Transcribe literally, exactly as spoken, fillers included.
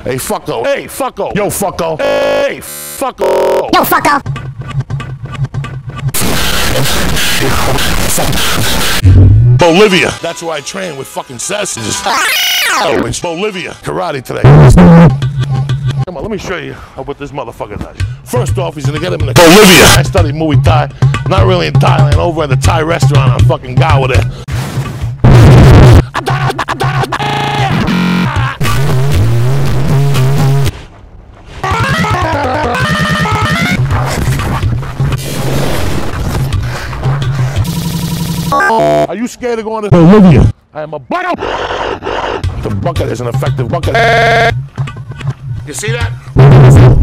Hey, fucko. Hey, fucko. Yo, fucko. Hey, fucko. Yo, fucko. Bolivia. That's where I train with fucking sausages. Oh, it's Bolivia. Karate today. Come on, let me show you what this motherfucker does. First off, he's gonna get him in the Bolivia. I studied Muay Thai. Not really in Thailand, over at the Thai restaurant on fucking Gower there. Are you scared of going to Bolivia? I am a bucket. The bucket is an effective bucket. You see that?